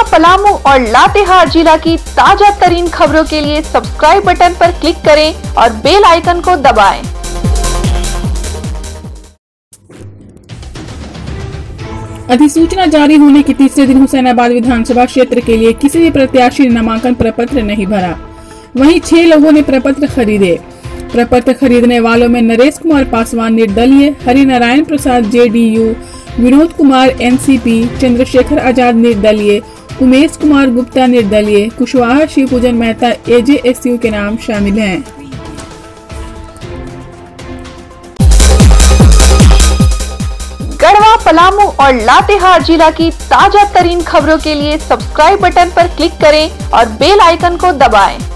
पलामू और लातेहार जिला की ताजा तरीन खबरों के लिए सब्सक्राइब बटन पर क्लिक करें और बेल आइकन को दबाएं। अधिसूचना जारी होने के तीसरे दिन हुसैनाबाद विधानसभा क्षेत्र के लिए किसी भी प्रत्याशी ने नामांकन प्रपत्र नहीं भरा। वहीं 6 लोगों ने प्रपत्र खरीदे। प्रपत्र खरीदने वालों में नरेश कुमार पासवान निर्दलीय, हरिनारायण प्रसाद जेडीयू, विनोद कुमार एनसीपी, चंद्रशेखर आजाद निर्दलीय, उमेश कुमार गुप्ता निर्दलीय, कुशवाहा शिवपूजन मेहता एजेएसयू के नाम शामिल हैं। गढ़वा, पलामू और लातेहार जिला की ताजा तरीन खबरों के लिए सब्सक्राइब बटन पर क्लिक करें और बेल आइकन को दबाएं।